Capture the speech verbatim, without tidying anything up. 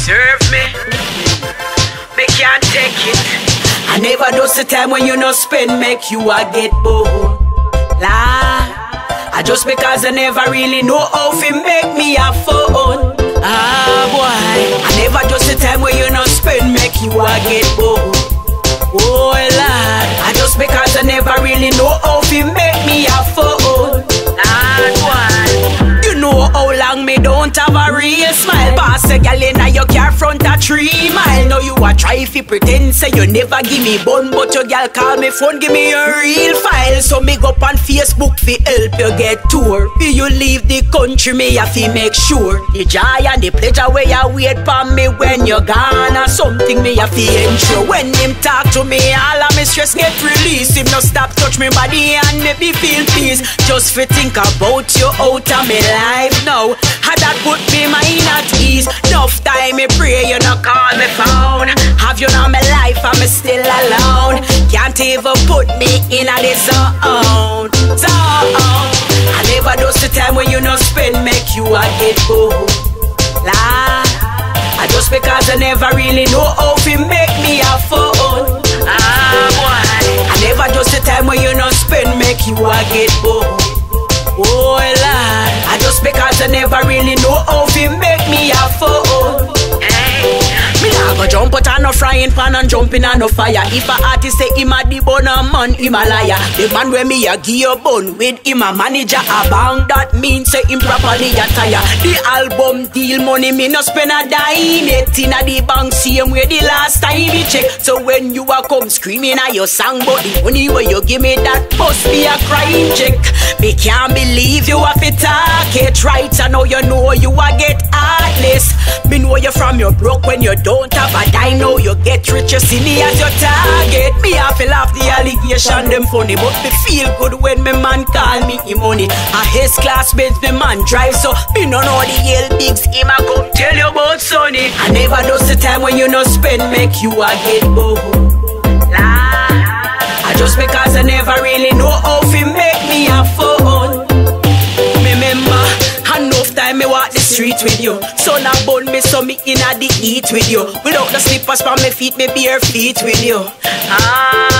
serve me, me can't take it. I never does the time when you no spend, make you a get bored. La, I just because I never really know how to make me a phone. Ah boy, I never just the time when you no spend, make you a get bored. Oh lad, I just because I never really know how to make me a phone. Lad boy, you know how long me don't have a real smile. Pass a gal in your car front a three mile. Now you a try fi pretend say you never give me bun, but your gal call me phone, give me your real file. So me go on Facebook fi help you get tour. Fi you leave the country, me a fi make sure the joy and the pleasure where you wait for me when you're gone, or something me a fi ensure. When him talk to me, all of me stress get released. Him no stop touch me body and make me feel peace. Just fi think about you out of me life now. How that put me mind at ease. Enough time me pray you no call me phone. Have you know my life and me still alone. Can't even put me in a this zone. Zone. I never does the time when you no spend, make you a get bored. La, I just because I never really know how to make me a phone. Ah boy, I never just the time when you no spend, make you a get bored. Oh lad, I just because I never really know how to make me a phone. Hey, me nah go jump out on no frying pan and jumping on no fire. If a artist say him a the bun a man, him a liar. The man where me a give you bun with him a manager a bang, that means say him properly attire. The album deal money me no spend a dime. It inna the bank same way the last time he check. So when you a come screaming at your song, but the money where you give me that must be a crime check. Me can't believe you have to talk it right. I know you know you a get heartless. Me know you from your broke when you don't have a dime. Now you get rich, you see me as your target. Me have to laugh the allegation them funny, but me feel good when me man call me him money. A his classmates me man drive, so me no know the hell bigs him a come tell you about Sonny. I never does the time when you no spend, make you a get bored. La, I just because I never really know how to make me a phone. Remember, enough time me walk the street with you. Sun a bun me so me inna the heat with you. Without the slippers on me feet, me bare feet with you. Ah.